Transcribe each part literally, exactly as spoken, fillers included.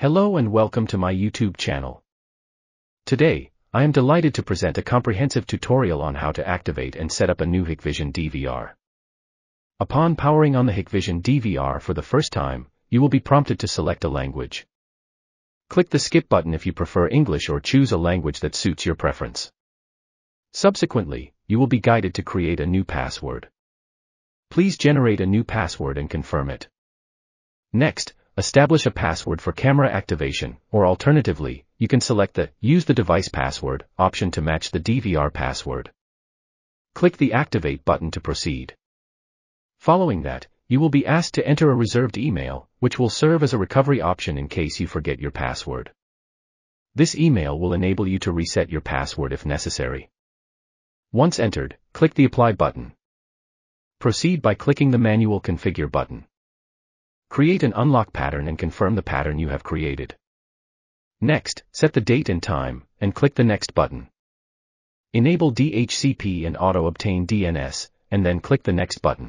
Hello and welcome to my YouTube channel. Today, I am delighted to present a comprehensive tutorial on how to activate and set up a new Hikvision D V R. Upon powering on the Hikvision D V R for the first time, you will be prompted to select a language. Click the skip button if you prefer English or choose a language that suits your preference. Subsequently, you will be guided to create a new password. Please generate a new password and confirm it. Next, establish a password for camera activation, or alternatively, you can select the Use the device password option to match the D V R password. Click the Activate button to proceed. Following that, you will be asked to enter a reserved email, which will serve as a recovery option in case you forget your password. This email will enable you to reset your password if necessary. Once entered, click the Apply button. Proceed by clicking the Manual Configure button. Create an unlock pattern and confirm the pattern you have created. Next, set the date and time, and click the Next button. Enable D H C P and Auto-Obtain D N S, and then click the Next button.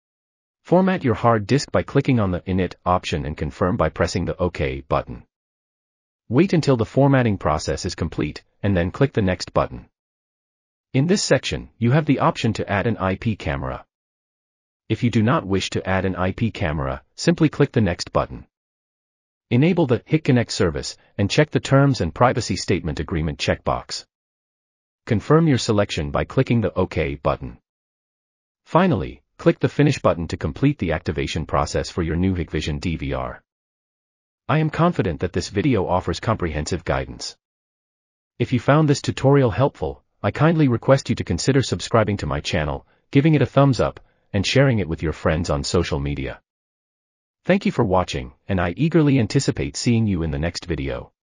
Format your hard disk by clicking on the Init option and confirm by pressing the OK button. Wait until the formatting process is complete, and then click the Next button. In this section, you have the option to add an I P camera. If you do not wish to add an I P camera, simply click the Next button. Enable the Hik-Connect service, and check the Terms and Privacy Statement Agreement checkbox. Confirm your selection by clicking the OK button. Finally, click the Finish button to complete the activation process for your new Hikvision D V R. I am confident that this video offers comprehensive guidance. If you found this tutorial helpful, I kindly request you to consider subscribing to my channel, giving it a thumbs up, and sharing it with your friends on social media. Thank you for watching, and I eagerly anticipate seeing you in the next video.